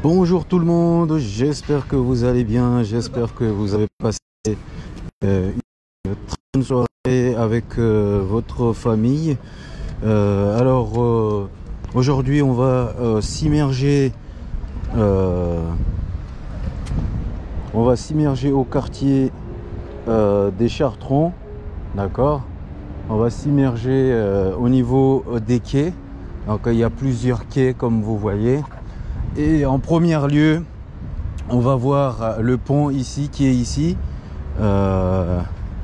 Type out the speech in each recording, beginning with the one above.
Bonjour tout le monde, j'espère que vous allez bien, j'espère que vous avez passé une très bonne soirée avec votre famille. Aujourd'hui on va s'immerger au quartier des Chartrons, d'accord. On va s'immerger au niveau des quais. Donc il y a plusieurs quais comme vous voyez. Et en premier lieu, on va voir le pont ici qui est ici. On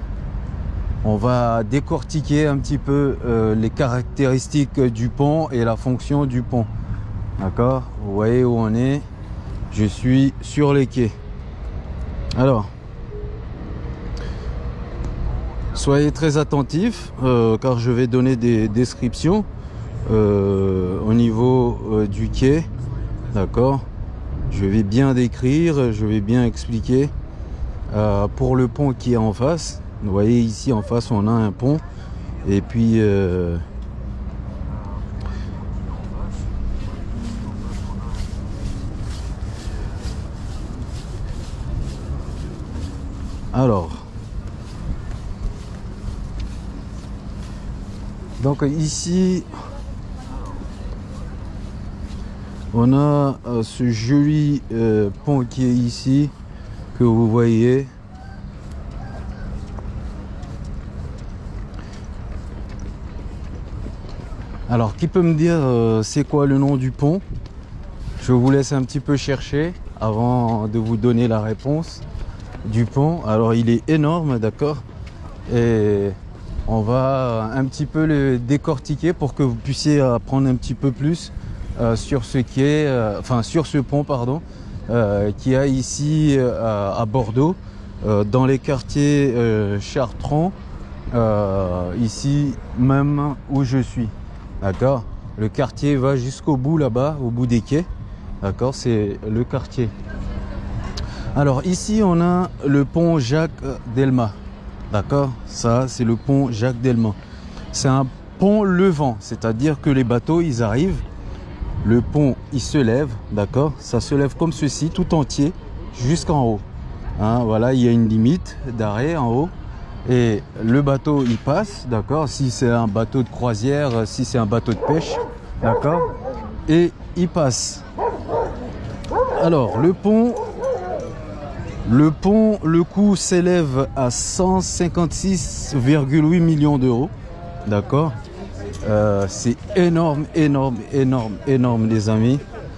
va décortiquer un petit peu les caractéristiques du pont et la fonction du pont. D'accord? Vous voyez où on est. Je suis sur les quais. Alors, soyez très attentifs car je vais donner des descriptions au niveau du quai. D'accord, je vais bien décrire, je vais bien expliquer pour le pont qui est en face. Vous voyez ici en face on a un pont et puis donc ici on a ce joli pont qui est ici, que vous voyez. Alors, qui peut me dire c'est quoi le nom du pont? Je vous laisse un petit peu chercher avant de vous donner la réponse du pont. Alors, il est énorme, d'accord? Et on va un petit peu le décortiquer pour que vous puissiez apprendre un petit peu plus sur ce quai, sur ce pont, pardon, qui a ici à Bordeaux, dans les quartiers Chartrons, ici même où je suis. D'accord? Le quartier va jusqu'au bout là-bas, au bout des quais. D'accord? C'est le quartier. Alors ici, on a le pont Jacques Delmas. D'accord? Ça, c'est le pont Jacques Delmas. C'est un pont levant, c'est-à-dire que les bateaux, ils arrivent. Le pont, il se lève, d'accord? Ça se lève comme ceci, tout entier, jusqu'en haut. Hein, voilà, il y a une limite d'arrêt en haut. Et le bateau, il passe, d'accord? Si c'est un bateau de croisière, si c'est un bateau de pêche, d'accord? Et il passe. Alors, le pont, le coût s'élève à 156,8 millions d'euros, d'accord? C'est énorme, énorme, énorme, énorme les amis.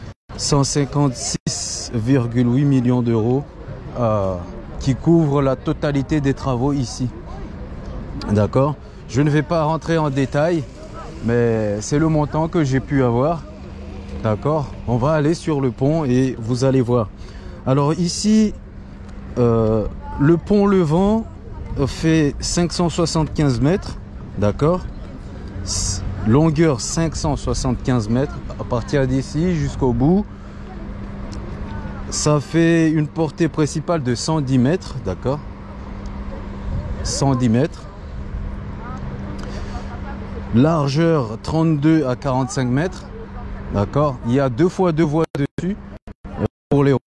156,8 millions d'euros qui couvrent la totalité des travaux ici. D'accord? Je ne vais pas rentrer en détail, mais c'est le montant que j'ai pu avoir. D'accord? On va aller sur le pont et vous allez voir. Alors ici, le pont levant fait 575 mètres. D'accord? Longueur 575 mètres à partir d'ici jusqu'au bout. Ça fait une portée principale de 110 mètres, d'accord? 110 mètres. Largeur 32 à 45 mètres, d'accord? Il y a 2 fois 2 voies dessus pour les roues.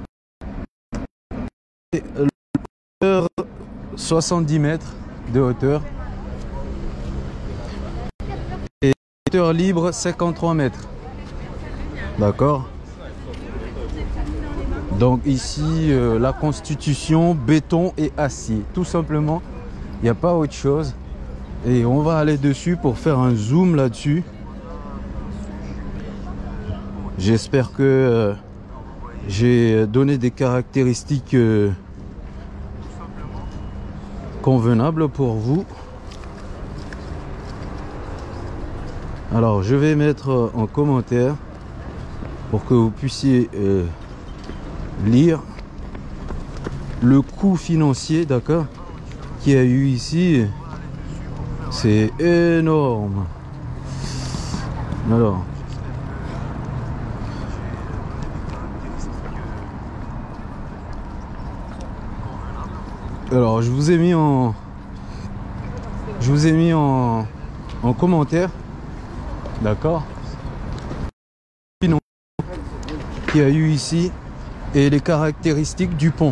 70 mètres de hauteur. Et hauteur libre 53 mètres. D'accord? Donc ici, la constitution, béton et acier. Tout simplement, il n'y a pas autre chose. Et on va aller dessus pour faire un zoom là-dessus. J'espère que j'ai donné des caractéristiques convenables pour vous. Alors, je vais mettre en commentaire pour que vous puissiez lire le coût financier, d'accord, qu'il y a eu ici. C'est énorme. Alors je vous ai mis en commentaire, d'accord, qu'il y a eu ici et les caractéristiques du pont.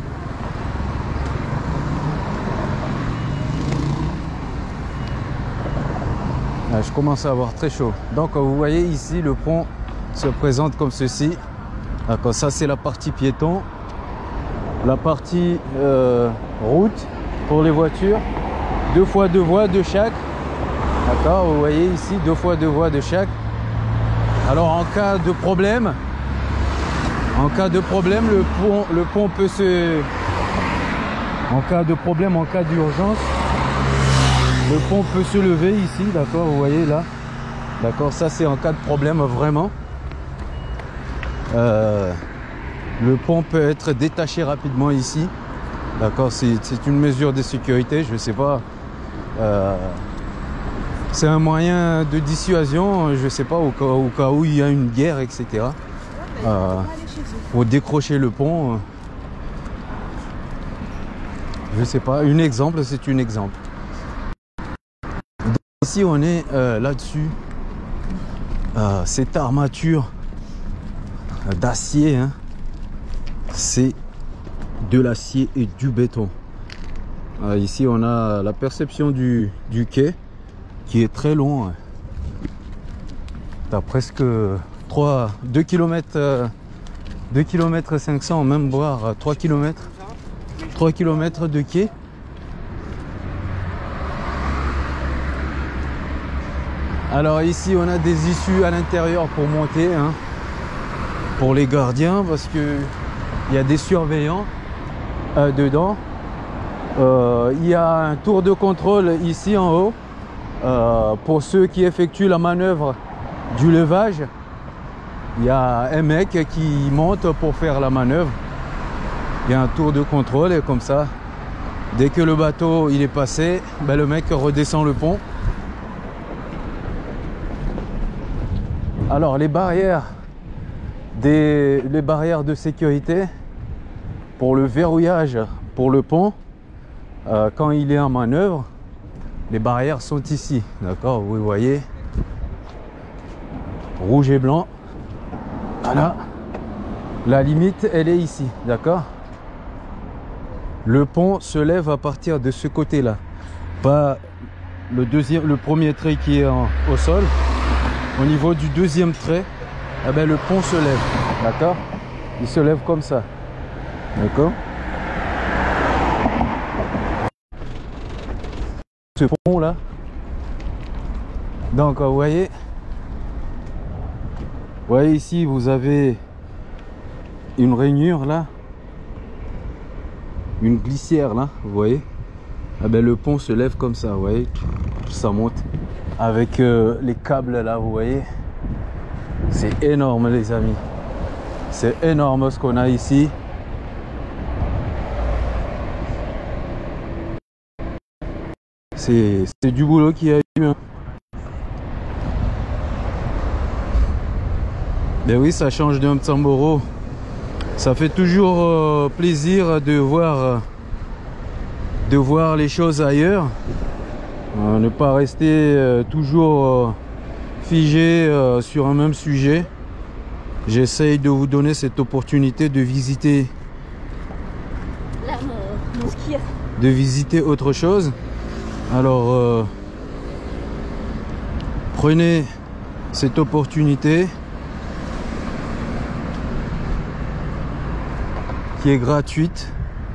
Là, je commence à avoir très chaud. Donc vous voyez ici le pont se présente comme ceci. D'accord, ça c'est la partie piéton, la partie route pour les voitures, 2 fois 2 voies de chaque. D'accord, vous voyez ici 2 fois 2 voies de chaque. Alors en cas de problème, le pont peut se, en cas de problème, en cas d'urgence, le pont peut se lever ici, d'accord, vous voyez là, d'accord, ça c'est en cas de problème vraiment. Le pont peut être détaché rapidement ici, d'accord, c'est une mesure de sécurité, je sais pas, c'est un moyen de dissuasion, je sais pas, au cas où il y a une guerre, etc. Pour décrocher le pont, je sais pas, un exemple, c'est un exemple. Ici on est là-dessus, cette armature d'acier, hein, c'est de l'acier et du béton. Ici on a la perception du quai qui est très long, hein. T'as presque 2 km 500, même voire 3 km de quai. Alors ici on a des issues à l'intérieur pour monter, hein, pour les gardiens, parce que il y a des surveillants dedans. Il y a un tour de contrôle ici en haut pour ceux qui effectuent la manœuvre du levage. Il y a un mec qui monte pour faire la manœuvre. Il y a un tour de contrôle et comme ça, dès que le bateau il est passé, ben, le mec redescend le pont. Alors les barrières de sécurité pour le verrouillage pour le pont, quand il est en manœuvre, les barrières sont ici, d'accord, vous voyez, rouge et blanc. Voilà, la limite elle est ici, d'accord. Le pont se lève à partir de ce côté là, pas le premier trait qui est au sol. Au niveau du deuxième trait, eh ben, le pont se lève, d'accord, il se lève comme ça, d'accord. Ce pont là, donc vous voyez ici vous avez une rainure là, une glissière là, vous voyez, eh ben, le pont se lève comme ça, vous voyez, ça monte avec les câbles là, vous voyez, c'est énorme les amis, c'est énorme ce qu'on a ici. C'est du boulot qu'il y a eu, hein. Ben oui, ça change d'un Mtsamboro. Ça fait toujours plaisir de voir les choses ailleurs. Ne pas rester toujours figé sur un même sujet. J'essaye de vous donner cette opportunité de visiter, autre chose. Alors prenez cette opportunité qui est gratuite.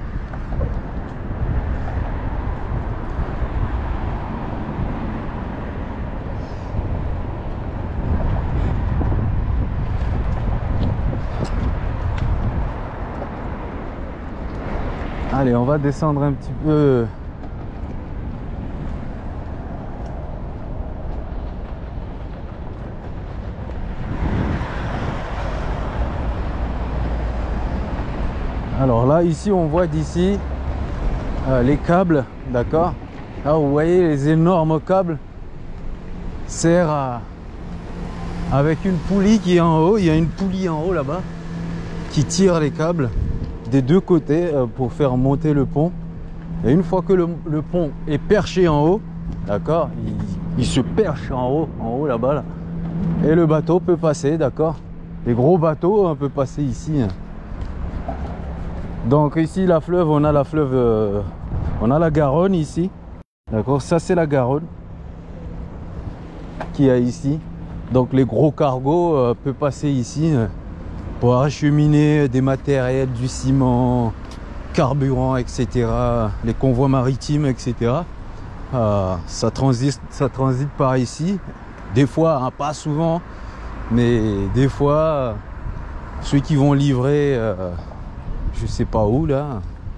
Allez, on va descendre un petit peu. Alors là, ici, on voit d'ici les câbles, d'accord. Là, vous voyez les énormes câbles serrent avec une poulie qui est en haut. Il y a une poulie en haut là-bas qui tire les câbles des deux côtés pour faire monter le pont. Et une fois que le pont est perché en haut, d'accord, il se perche en haut là-bas là, et le bateau peut passer, d'accord. les gros bateaux on peut passer ici. Donc ici la fleuve, on a la fleuve, on a la Garonne ici. D'accord, ça c'est la Garonne qu'il y a ici. Donc les gros cargos peuvent passer ici pour acheminer des matériels, du ciment, carburant, etc. Les convois maritimes, etc. Ça transite par ici. Des fois, hein, pas souvent, mais des fois, ceux qui vont livrer, je sais pas où là.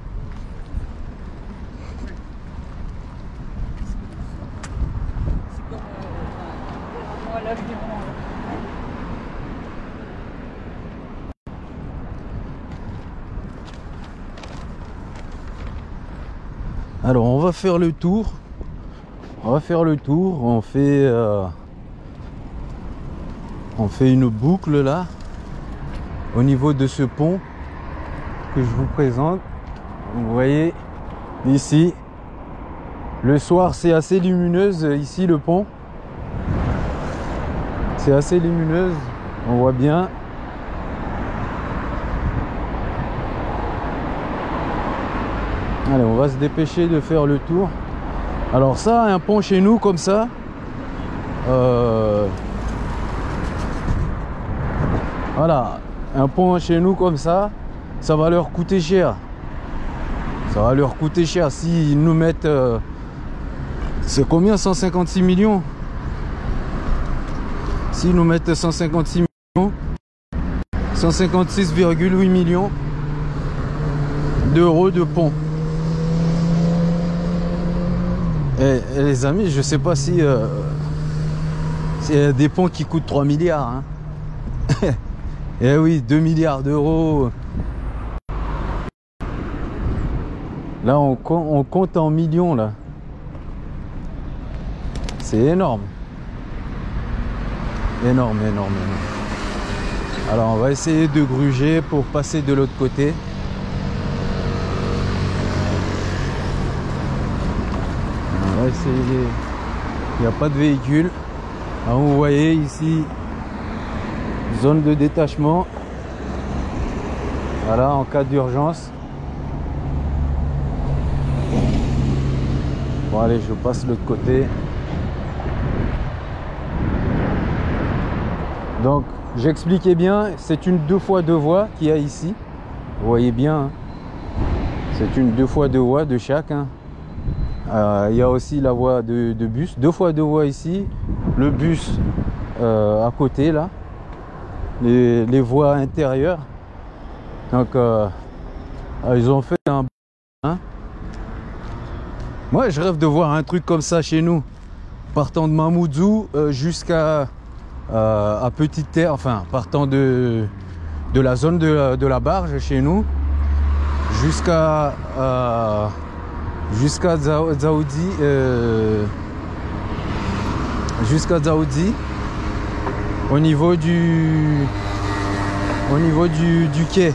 Alors on va faire le tour. On fait une boucle là au niveau de ce pont que je vous présente. Vous voyez ici, le soir c'est assez lumineuse ici le pont. C'est assez lumineuse, on voit bien. Allez, on va se dépêcher de faire le tour. Alors ça, un pont chez nous comme ça, voilà, un pont chez nous comme ça va leur coûter cher. Ça va leur coûter cher s'ils nous mettent... c'est combien? 156 millions. S'ils nous mettent 156 millions, 156,8 millions d'euros de pont. Et les amis, je sais pas si c'est des ponts qui coûtent 3 milliards. Hein. Et oui, 2 milliards d'euros. Là, on compte en millions là. C'est énorme. Énorme. Alors, on va essayer de gruger pour passer de l'autre côté. Il n'y a pas de véhicule. Alors vous voyez ici, zone de détachement. Voilà, en cas d'urgence. Bon allez, je passe de l'autre côté. Donc j'expliquais bien, c'est une 2x2 voies qu'il y a ici. Vous voyez bien, hein. C'est une 2x2 voies de chaque. Hein. Il y a aussi la voie de bus, 2x2 voies ici, le bus à côté là, les voies intérieures. Donc ils ont fait un... Hein. Moi je rêve de voir un truc comme ça chez nous, partant de Mamoudzou jusqu'à à Petite Terre, enfin partant de la zone de la barge chez nous jusqu'à Dzaoudzi, au niveau du quai,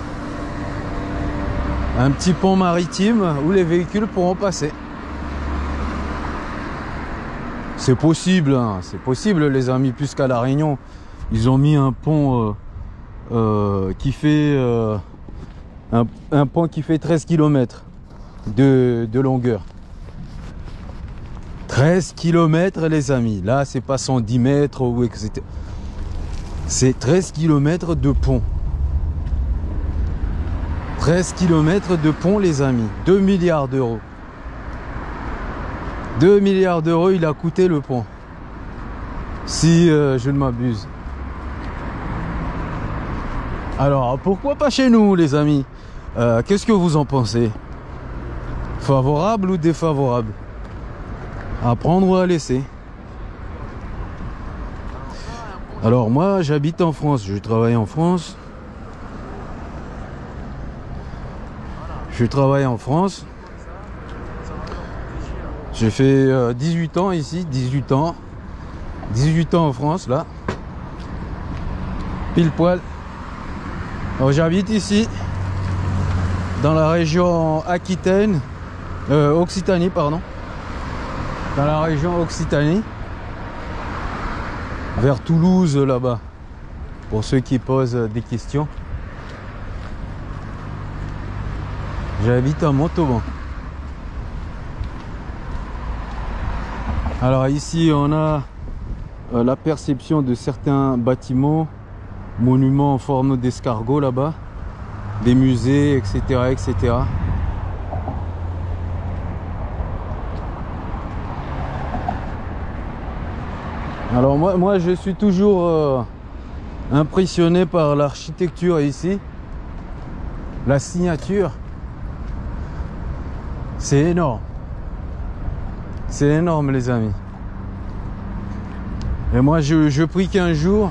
un petit pont maritime où les véhicules pourront passer. C'est possible, hein, c'est possible les amis, puisqu'à La Réunion ils ont mis un pont qui fait un pont qui fait 13 km de longueur. 13 km les amis, là c'est pas 110 mètres ou etc. C'est 13 km de pont. 13 km de pont les amis, 2 milliards d'euros. 2 milliards d'euros il a coûté le pont, si je ne m'abuse. Alors pourquoi pas chez nous les amis? Qu'est-ce que vous en pensez? Favorable ou défavorable? À prendre ou à laisser? Alors moi j'habite en France, je travaille en France. Je travaille en France. J'ai fait 18 ans ici, 18 ans en France là. Pile poil. Alors j'habite ici, dans la région Aquitaine, Occitanie pardon. Dans la région Occitanie. Vers Toulouse là-bas. pour ceux qui posent des questions. J'habite à Montauban. Alors ici on a la perception de certains bâtiments, monuments en forme d'escargot là-bas, des musées, etc., etc. Alors moi je suis toujours impressionné par l'architecture ici, la signature. C'est énorme. C'est énorme les amis. Et moi je prie qu'un jour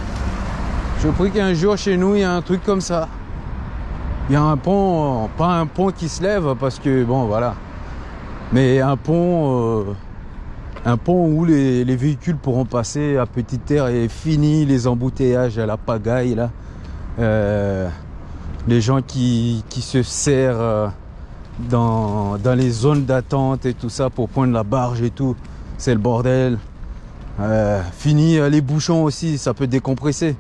chez nous il y a un truc comme ça. Il y a un pont, pas un pont qui se lève parce que bon voilà. Mais un pont où les véhicules pourront passer à petite terre et fini les embouteillages à la pagaille là. Les gens qui se serrent dans les zones d'attente et tout ça pour prendre la barge et tout, c'est le bordel. Fini les bouchons aussi, ça peut décompresser.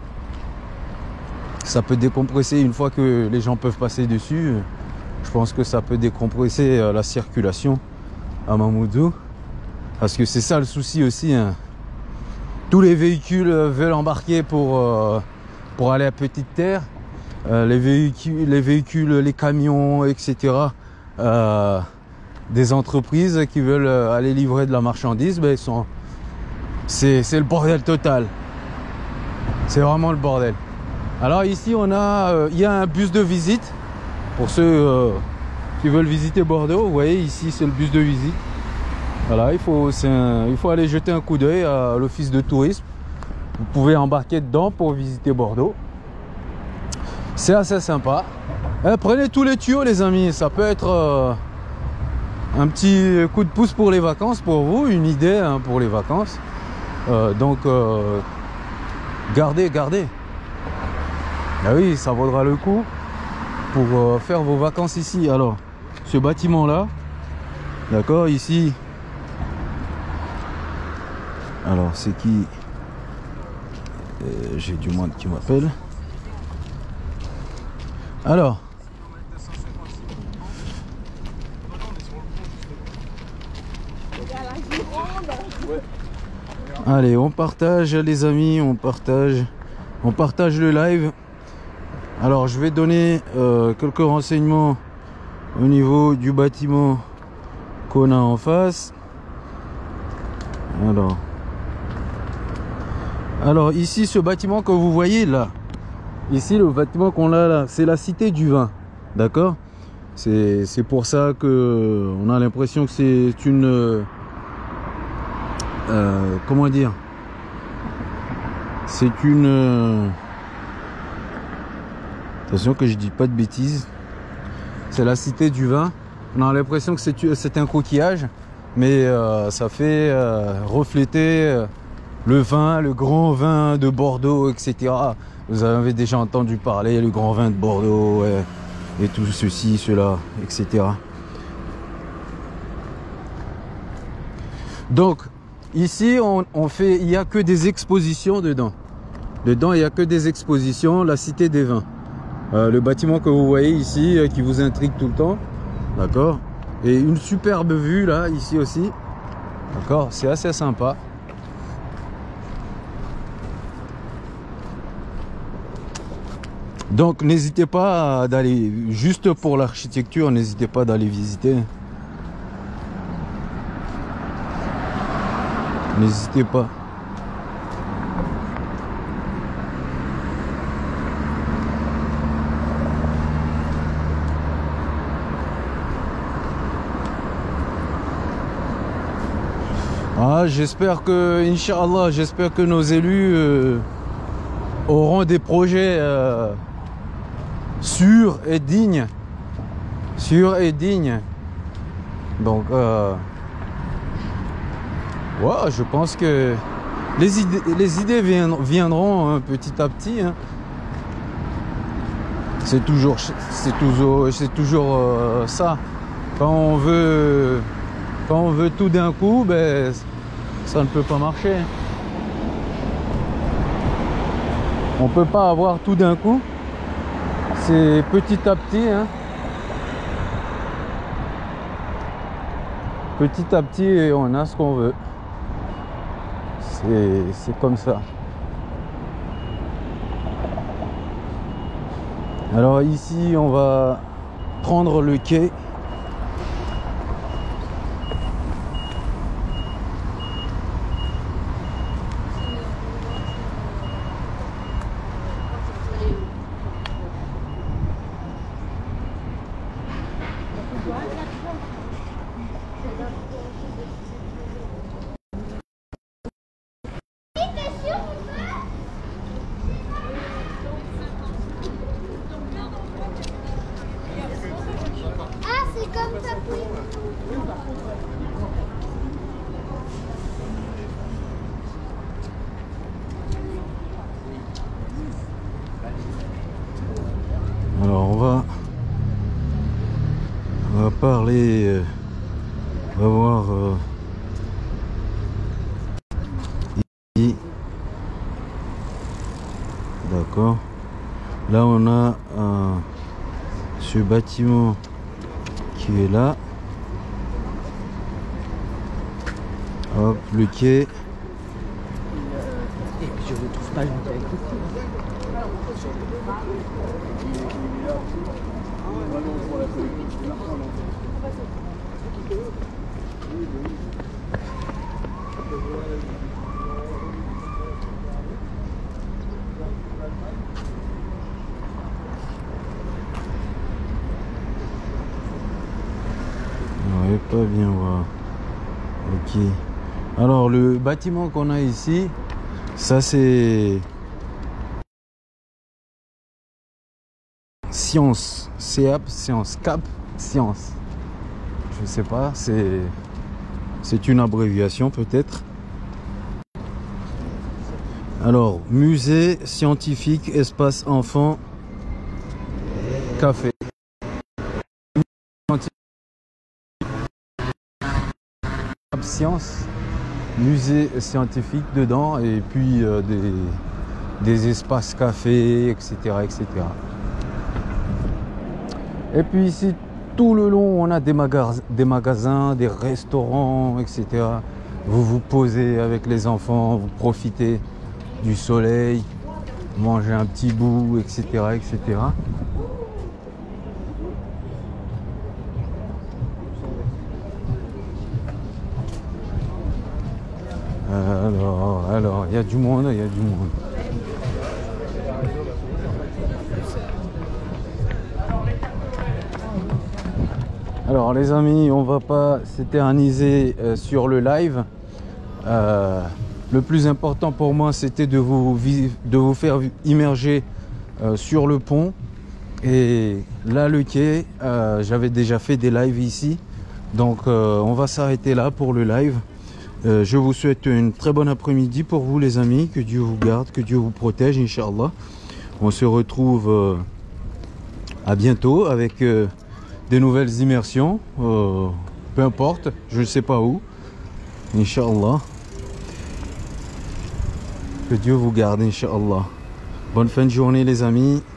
Ça peut décompresser une fois que les gens peuvent passer dessus. Je pense que ça peut décompresser la circulation à Mamoudzou. Parce que c'est ça le souci aussi, hein. Tous les véhicules veulent embarquer pour aller à petite terre. Les véhicules, les camions, etc. Des entreprises qui veulent aller livrer de la marchandise, ben, c'est le bordel total. C'est vraiment le bordel. Alors ici il y a un bus de visite pour ceux qui veulent visiter Bordeaux. Vous voyez ici c'est le bus de visite. Voilà, il faut aller jeter un coup d'œil à l'office de tourisme. Vous pouvez embarquer dedans pour visiter Bordeaux. C'est assez sympa. Prenez tous les tuyaux les amis, ça peut être un petit coup de pouce pour les vacances pour vous, une idée hein, pour les vacances. Donc gardez. Ah oui, ça vaudra le coup pour faire vos vacances ici. Alors, ce bâtiment là, d'accord, ici. Alors, c'est qui? J'ai du monde qui m'appelle. Alors, allez, on partage les amis, on partage le live. Alors, je vais donner quelques renseignements au niveau du bâtiment qu'on a en face. Alors ici, ce bâtiment que vous voyez là, ici le bâtiment qu'on a là, c'est la Cité du Vin, d'accord? C'est pour ça que on a l'impression que c'est une comment dire, c'est une attention que je dis pas de bêtises, c'est la Cité du Vin. On a l'impression que c'est un coquillage, mais ça fait refléter le vin, le grand vin de Bordeaux, etc. Vous avez déjà entendu parler, le grand vin de Bordeaux, et tout ceci, cela, etc. Donc, ici, il n'y a que des expositions dedans. Dedans, il n'y a que des expositions, la Cité des Vins. Le bâtiment que vous voyez ici, qui vous intrigue tout le temps, d'accord? Et une superbe vue, là, ici aussi. D'accord, c'est assez sympa. Donc n'hésitez pas d'aller, juste pour l'architecture, n'hésitez pas d'aller visiter. N'hésitez pas. Ah, j'espère que, Inch'Allah, j'espère que nos élus auront des projets sûrs et dignes. Donc, ouais, je pense que les idées viendront hein, petit à petit. Hein. C'est toujours ça. Quand on veut tout d'un coup, ben, ça ne peut pas marcher. On peut pas avoir tout d'un coup. C'est petit à petit, hein. Petit à petit, et on a ce qu'on veut. C'est comme ça. Alors ici, on va prendre le quai. Ah, c'est comme ça. Alors on va parler, on va voir ici. D'accord. Là on a ce bâtiment qui est là. Hop, le quai. Je vous trouve pas gentil avec vous. Ouais, pas bien voir. Ok. Alors le bâtiment qu'on a ici, ça c'est Science, CAP, Science, CAP, Science. Je sais pas, c'est une abréviation peut-être. Alors, musée scientifique, espace enfant, café. Science, musée scientifique dedans, et puis des espaces café, etc., etc. Et puis ici, tout le long, on a des magasins, des restaurants, etc. Vous vous posez avec les enfants, vous profitez du soleil, mangez un petit bout, etc., etc. Alors, il y a du monde, il y a du monde. Alors les amis, on va pas s'éterniser sur le live. Le plus important pour moi, c'était de vous faire immerger sur le pont. Et là, le quai, j'avais déjà fait des lives ici. Donc on va s'arrêter là pour le live. Je vous souhaite une très bonne après-midi pour vous les amis. Que Dieu vous garde, que Dieu vous protège, Inch'Allah. On se retrouve à bientôt avec des nouvelles immersions. Peu importe, je ne sais pas où. Inch'Allah. Que Dieu vous garde, Inch'Allah. Bonne fin de journée les amis.